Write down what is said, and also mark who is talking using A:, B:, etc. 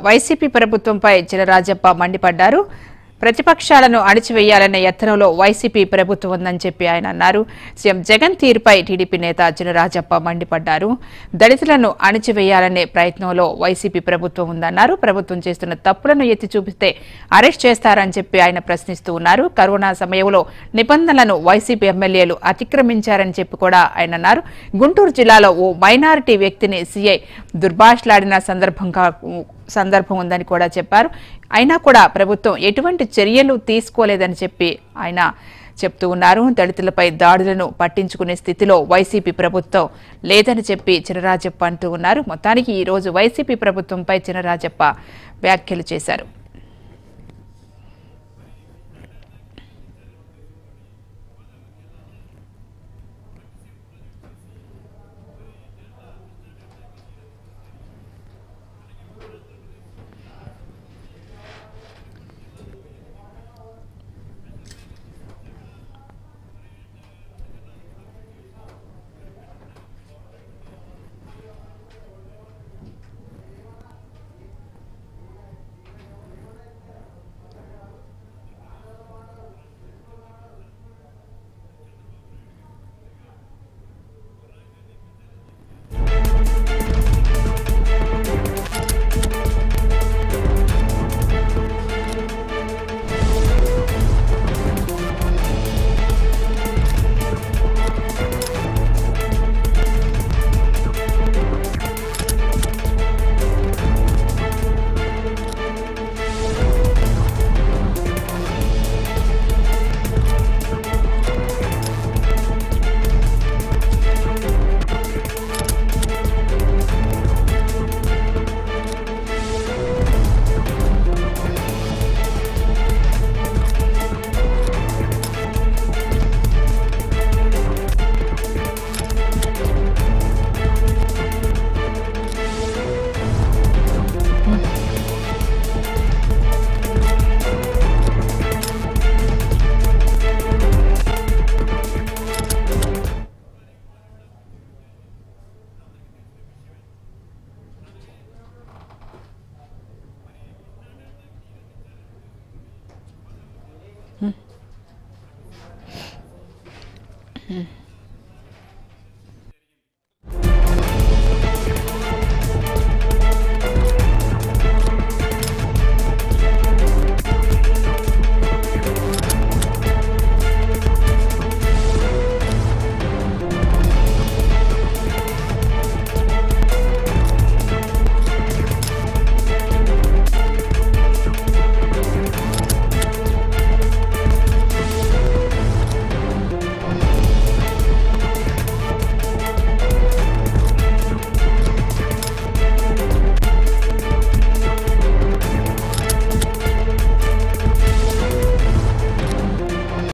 A: YCP ప్రభుత్వంపై చినరాజప్ప మండిపడ్డారు. ప్రతిపక్షాలను అణిచివేయాలనే యత్నంలో వైసీపీ ప్రభుత్వం ఉందని చెప్పి ఆయన అన్నారు. సీఎం జగన్ తీరుపై టీడీపీ నేత చినరాజప్ప మండిపడ్డారు. దళితులను అణిచివేయాలనే ప్రయత్నంలో వైసీపీ ప్రభుత్వం ఉందన్నారు. ప్రభుత్వం చేస్తున్న తప్పులను ఎత్తి చూపిస్తే అరెస్ట్ చేస్తారని చెప్పి ఆయన ప్రశ్నిస్తూ ఉన్నారు. కరోనా సమయంలో నిబంధనలను వైసీపీ ఎమ్మెల్యేలు అతిక్రమించారని చెప్పి కూడా ఆయన అన్నారు. గుంటూరు జిల్లాలో ఓ మైనారిటీ వ్యక్తిని సీఐ దుర్భాషలాడిన సందర్భం ఉందని కూడా చెప్పారు. అయినా కూడా ప్రభుత్వం ఎటువంటి చర్యలు తీసుకోలేదని చెప్పి ఆయన చెప్తూ ఉన్నారు. దళితులపై దాడులను పట్టించుకునే స్థితిలో వైసీపీ ప్రభుత్వం లేదని చెప్పి చినరాజప్ప అంటూ ఉన్నారు. మొత్తానికి ఈ రోజు వైసీపీ ప్రభుత్వంపై చినరాజప్ప వ్యాఖ్యలు చేశారు.